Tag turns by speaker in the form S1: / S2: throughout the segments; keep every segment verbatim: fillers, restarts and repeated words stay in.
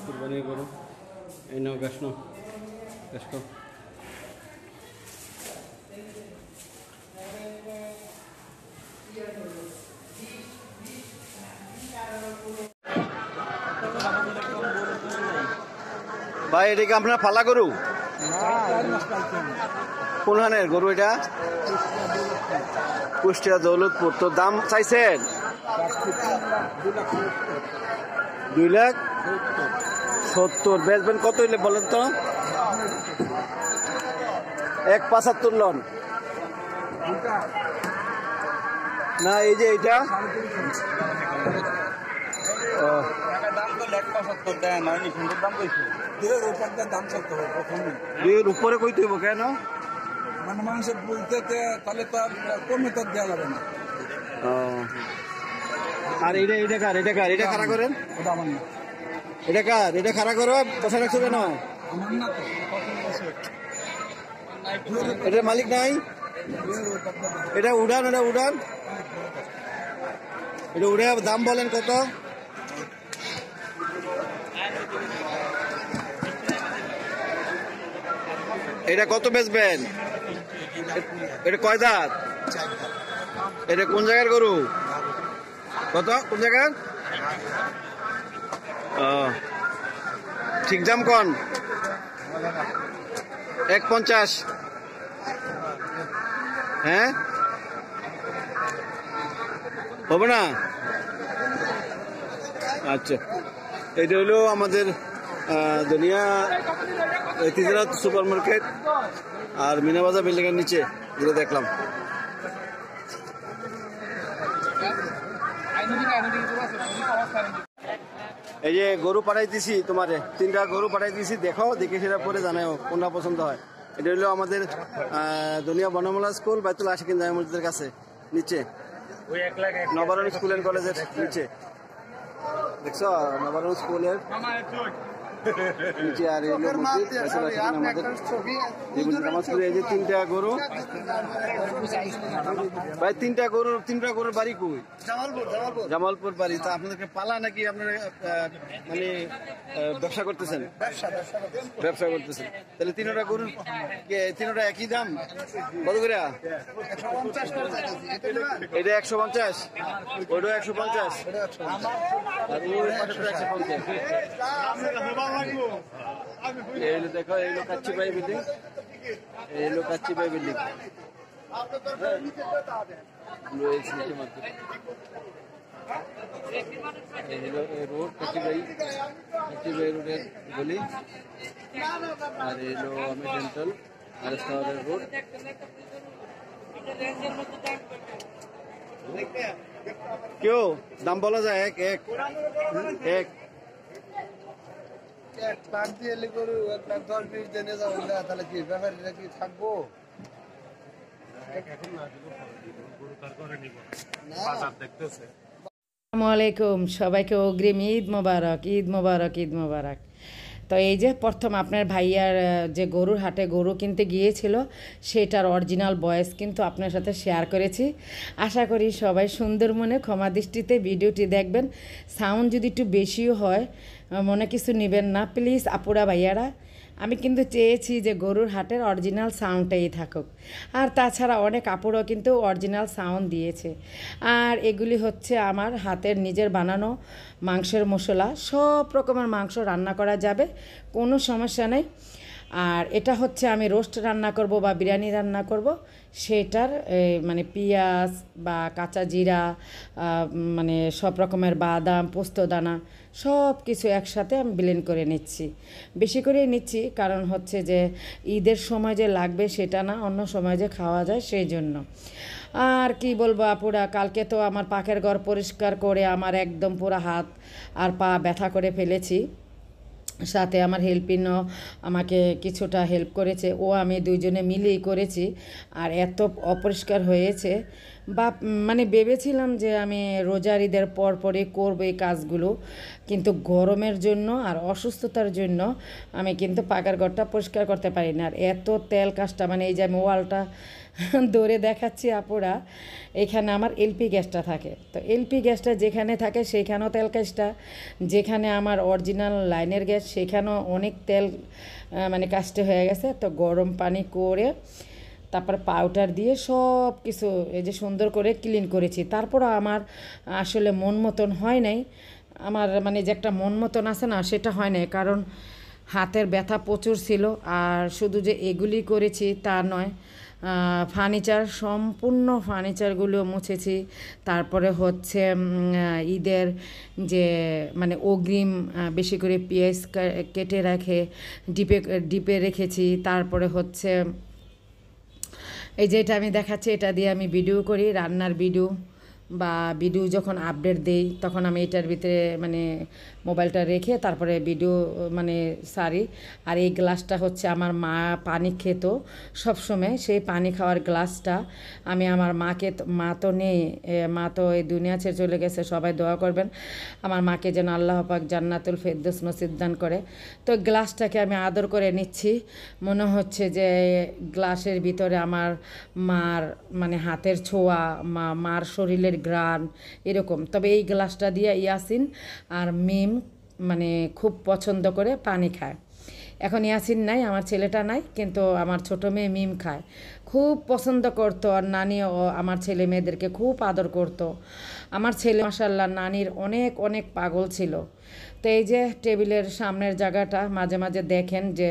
S1: কুরবানি করো এই নাও গাছ নাও গাছ খাও ভাই এটা কি আপনার ফালা গরু কোনখানের গরু এটা কুষ্টিয়া দৌলতপুর তো দাম চাইছেন দুই লাখ সত্তর বেচবেন কত হইলে বলেন তো এক পঁচাত্তর লন না এই যে এইটা দুইয়ের উপরে কই তুইব কেন
S2: মানে মানুষের বলতে তাহলে তো আর কমে তো দেওয়া যাবে না।
S1: আর এটা এটা কার এটা কার এটা খাড়া করেন
S2: ওটা আমার না
S1: এটা কার এটা খাড়া করো বসে রাখছো কেন
S2: আমার না তো
S1: এটার মালিক নাই এটা উড়ান এটা উড়ান এটা উড়ে দাম বলেন কত এটা কত বেচবেন এটা কয় দাঁত এটা কোন জায়গার গরু কত কোন জায়গার ঠিক দাম কোন এক পঞ্চাশ হ্যাঁ হবে না আচ্ছা এটা হলো আমাদের দুনিয়া তিজারাত সুপার মার্কেট আর মিনাবাজার বিল্ডিং এর নিচে যেটা দেখলাম এই যে গরু পাঠাই দিছি তোমারে তিনটা গরু পাঠাই দিছি দেখো দেখে সেটা পরে জানাও কোনটা পছন্দ হয় এটা হলো আমাদের দুনিয়া বনমালা স্কুল বাইতুল আশিকিন জামে মসজিদের কাছে নিচে নবারণ স্কুল এন্ড কলেজের নিচে দেখছো নবারণ স্কুলের নিচে আর এলো মসজিদ আমাদের নামাজ পড়ে এই যে তিনটা গরু ভাই তিনটা গরু তিনটা গরুর বাড়ি কই জামালপুর বাড়ি তা আপনাদেরকে পালা নাকি আপনারা মানে ব্যবসা করতেছেন ব্যবসা করতেছেন তাহলে তিনটা গরুর তিনটা একই দাম কত করে এটা একশো পঞ্চাশ ওইটা একশো পঞ্চাশ আর ওই পাশেটা একশো পঞ্চাশ এইগুলো দেখো এইগুলো কাচ্চি পাই বিল্ডিং এইগুলো কাচ্চি পাই বিল্ডিং রোড কাচ্চি পাই কাচ্চি পাই রোডের গলি আর এলো আমি ডেন্টাল আর রোড কেউ দাম বলা যায় এক এক এক
S2: এক লাখ দিয়ে এলে গরু এক লাখ দশ বিশ দিনে যাবো না তাহলে কি ব্যাপারীরা কি থাকবো
S3: আসসালামু আলাইকুম সবাইকে অগ্রিম ঈদ মোবারক ঈদ মোবারক ঈদ মোবারক তো এই যে প্রথম আপনার ভাইয়ার যে গরুর হাটে গরু কিনতে গিয়েছিল সেটার অরিজিনাল ভয়েস কিন্তু আপনার সাথে শেয়ার করেছি আশা করি সবাই সুন্দর মনে ক্ষমা দৃষ্টিতে ভিডিওটি দেখবেন সাউন্ড যদি একটু বেশিও হয় মনে কিছু নেবেন না প্লিজ আপুরা ভাইয়ারা আমি কিন্তু চেয়েছি যে গরুর হাটের অরিজিনাল সাউন্ডটাই থাকুক আর তাছাড়া অনেক আপুরও কিন্তু অরিজিনাল সাউন্ড দিয়েছে আর এগুলি হচ্ছে আমার হাতের নিজের বানানো মাংসের মশলা সব রকমের মাংস রান্না করা যাবে কোনো সমস্যা নেই আর এটা হচ্ছে আমি রোস্ট রান্না করব বা বিরিয়ানি রান্না করব সেটার মানে পেঁয়াজ বা কাঁচা জিরা মানে সব রকমের বাদাম পোস্তদানা সব কিছু একসাথে আমি ব্লেন্ড করে নিচ্ছি বেশি করে নিচ্ছি কারণ হচ্ছে যে ঈদের সময় যে লাগবে সেটা না অন্য সময় যে খাওয়া যায় সেই জন্য আর কি বলবো আপুরা কালকে তো আমার পাখের ঘর পরিষ্কার করে আমার একদম পুরো হাত আর পা ব্যথা করে ফেলেছি সাথে আমার হেল্পিনও আমাকে কিছুটা হেল্প করেছে ও আমি দুইজনে মিলেই করেছি আর এত অপরিষ্কার হয়েছে বা মানে ভেবেছিলাম যে আমি রোজার ঈদের পর পরই করবো এই কাজগুলো, কিন্তু গরমের জন্য আর অসুস্থতার জন্য আমি কিন্তু পাকার ঘরটা পরিষ্কার করতে পারি না। আর এত তেল কাজটা, মানে এই যে আমি ওয়ালটা দৌড়ে দেখাচ্ছি আপুরা, এখানে আমার এলপি গ্যাসটা থাকে। তো এলপি গ্যাসটা যেখানে থাকে সেইখানেও তেল কাজটা, যেখানে আমার অরিজিনাল লাইনের গ্যাস সেখানেও অনেক তেল মানে কাজটা হয়ে গেছে। তো গরম পানি করে তারপর পাউডার দিয়ে সব কিছু এই যে সুন্দর করে ক্লিন করেছি। তারপরও আমার আসলে মন মতন হয় নাই, আমার মানে যে একটা মন মতন আছে না সেটা হয় নাই, কারণ হাতের ব্যথা প্রচুর ছিল। আর শুধু যে এগুলি করেছি তা নয়, ফার্নিচার সম্পূর্ণ ফার্নিচারগুলো মুছেছি। তারপরে হচ্ছে ঈদের যে মানে অগ্রিম বেশি করে পেঁয়াজ কেটে রাখে ডিপে ডিপে রেখেছি। তারপরে হচ্ছে এই যে এটা আমি দেখাচ্ছি, এটা দিয়ে আমি ভিডিও করি, রান্নার ভিডিও বা ভিডিও যখন আপডেট দেই তখন আমি এটার ভিতরে মানে মোবাইলটা রেখে তারপরে ভিডিও মানে সারি। আর এই গ্লাসটা হচ্ছে আমার মা পানি খেত সবসময়, সেই পানি খাওয়ার গ্লাসটা আমি আমার মাকে, মা তো নেই, মা তো এই দুনিয়া ছেড়ে চলে গেছে, সবাই দোয়া করবেন আমার মাকে যেন আল্লাহ পাক জান্নাতুল ফেরদৌস নসিব দান করে। তো গ্লাসটাকে আমি আদর করে নিচ্ছি, মনে হচ্ছে যে গ্লাসের ভিতরে আমার মার মানে হাতের ছোঁয়া, মা মার শরীরের গ্রান এরকম। তবে এই গ্লাসটা দিয়ে ইয়াসিন আর মিম মানে খুব পছন্দ করে পানি খায়। এখন ইয়াসিন নাই, আমার ছেলেটা নাই, কিন্তু আমার ছোটো মেয়ে মিম খায়, খুব পছন্দ করতো। আর নানিও আমার ছেলে মেয়েদেরকে খুব আদর করতো। আমার ছেলে মাশাআল্লাহ নানির অনেক অনেক পাগল ছিল। তো এই যে টেবিলের সামনের জায়গাটা মাঝে মাঝে দেখেন যে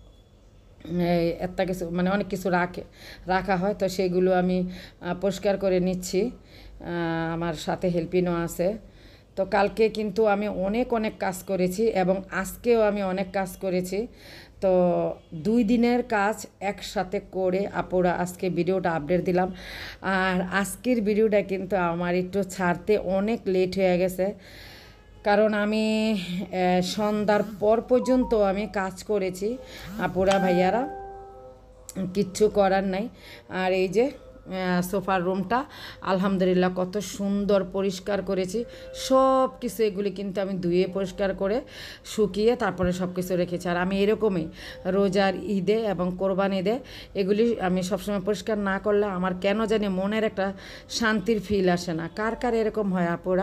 S3: একটা কিছু মানে অনেক কিছু রাখে রাখা হয়, তো সেগুলো আমি পরিষ্কার করে নিচ্ছি, আমার সাথে হেল্পিনও আছে। তো কালকে কিন্তু আমি অনেক অনেক কাজ করেছি এবং আজকেও আমি অনেক কাজ করেছি। তো দুই দিনের কাজ একসাথে করে আপুরা আজকে ভিডিওটা আপডেট দিলাম। আর আজকের ভিডিওটা কিন্তু আমার একটু ছাড়তে অনেক লেট হয়ে গেছে, কারণ আমি সন্ধ্যার পর পর্যন্ত আমি কাজ করেছি আপুরা ভাইয়ারা, কিচ্ছু করার নাই। আর এই যে সোফার রুমটা আলহামদুলিল্লাহ কত সুন্দর পরিষ্কার করেছি, সব কিছু এগুলি কিন্তু আমি ধুয়ে পরিষ্কার করে শুকিয়ে তারপরে সব কিছু রেখেছি। আর আমি এরকমই রোজার ঈদে এবং কোরবান ঈদে এগুলি আমি সবসময় পরিষ্কার না করলে আমার কেন জানি মনের একটা শান্তির ফিল আসে না। কার কার এরকম হয় আপুরা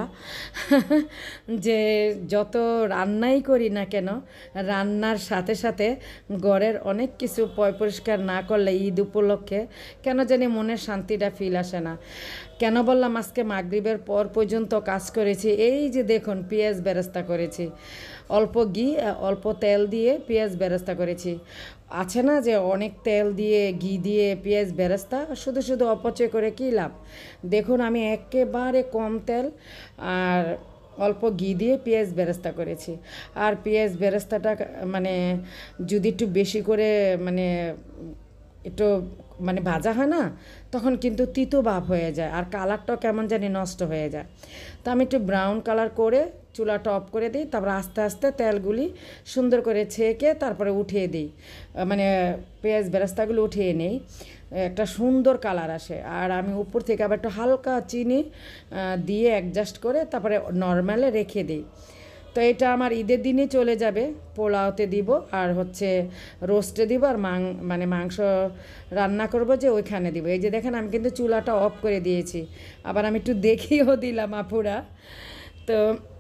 S3: যে যত রান্নাই করি না কেন, রান্নার সাথে সাথে ঘরের অনেক কিছু পরিষ্কার না করলে ঈদ উপলক্ষে কেন জানি মনের শান্তিটা ফিল আসে না। কেন বললাম আজকে মাগরিবের পর পর্যন্ত কাজ করেছি। এই যে দেখুন পেঁয়াজ বেরেস্তা করেছি, অল্প ঘি অল্প তেল দিয়ে পেঁয়াজ বেরেস্তা করেছি। আছে না যে অনেক তেল দিয়ে ঘি দিয়ে পেঁয়াজ বেরেস্তা, শুধু শুধু অপচয় করে কী লাভ। দেখুন আমি একেবারে কম তেল আর অল্প ঘি দিয়ে পেঁয়াজ বেরেস্তা করেছি। আর পেঁয়াজ বেরেস্তাটা মানে যদি একটু বেশি করে মানে একটু মানে ভাজা হয় না, তখন কিন্তু তিতো ভাব হয়ে যায় আর কালারটাও কেমন জানি নষ্ট হয়ে যায়। তো আমি একটু ব্রাউন কালার করে চুলাটা অফ করে দিই, তারপর আস্তে আস্তে তেলগুলি সুন্দর করে ছেঁকে তারপরে উঠিয়ে দিই, মানে পেঁয়াজ বেরেস্তাগুলো উঠিয়ে নেই, একটা সুন্দর কালার আসে। আর আমি উপর থেকে আবার একটু হালকা চিনি দিয়ে অ্যাডজাস্ট করে তারপরে নর্মালে রেখে দিই। তো এটা আমার ঈদের দিনই চলে যাবে, পোলাওতে দিব আর হচ্ছে রোস্টে দিব আর মাং মানে মাংস রান্না করব যে ওইখানে দিব। এই যে দেখেন আমি কিন্তু চুলাটা অফ করে দিয়েছি, আবার আমি একটু দেখিয়েও দিলাম আপুরা। তো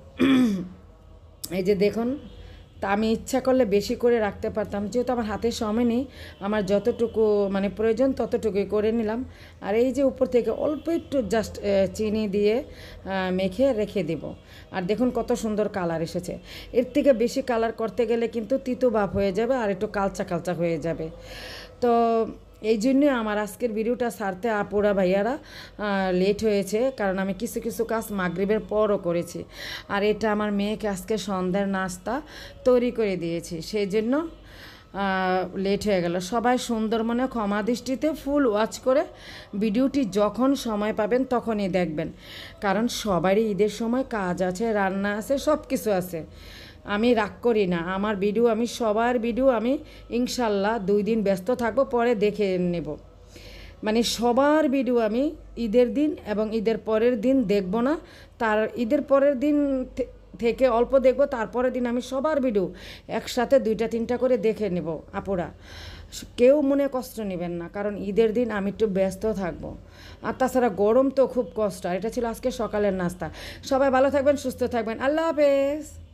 S3: এই যে দেখুন, তা আমি ইচ্ছা করলে বেশি করে রাখতে পারতাম, যেহেতু আমার হাতে সময় নেই, আমার যতটুকু মানে প্রয়োজন ততটুকুই করে নিলাম। আর এই যে উপর থেকে অল্প একটু জাস্ট চিনি দিয়ে মেখে রেখে দেব। আর দেখুন কত সুন্দর কালার এসেছে। এর থেকে বেশি কালার করতে গেলে কিন্তু তিতো ভাব হয়ে যাবে আর একটু কালচা কালচা হয়ে যাবে। তো এই জন্যই আমার আজকের ভিডিওটা ছাড়তে আপুরা ভাইয়ারা লেট হয়েছে, কারণ আমি কিছু কিছু কাজ মাগরিবের পরও করেছি। আর এটা আমার মেয়েকে আজকে সন্ধ্যার নাস্তা তৈরি করে দিয়েছি, সেই জন্য লেট হয়ে গেল। সবাই সুন্দর মনে ক্ষমা দৃষ্টিতে ফুল ওয়াচ করে ভিডিওটি যখন সময় পাবেন তখনই দেখবেন, কারণ সবারই ঈদের সময় কাজ আছে, রান্না আছে, সব কিছু আছে। আমি রাগ করি না, আমার ভিডিও আমি সবার ভিডিও আমি ইনশাল্লাহ দুই দিন ব্যস্ত থাকবো, পরে দেখে নেব। মানে সবার ভিডিও আমি ঈদের দিন এবং ঈদের পরের দিন দেখব না, তার ঈদের পরের দিন থে- থেকে অল্প দেখব, তারপরের দিন আমি সবার ভিডিও একসাথে দুইটা তিনটা করে দেখে নেব আপুরা। কেউ মনে কষ্ট নেবেন না, কারণ ঈদের দিন আমি একটু ব্যস্ত থাকবো। আর তাছাড়া গরম তো খুব কষ্ট। আর এটা ছিল আজকে সকালের নাস্তা। সবাই ভালো থাকবেন, সুস্থ থাকবেন, আল্লাহ হাফেজ।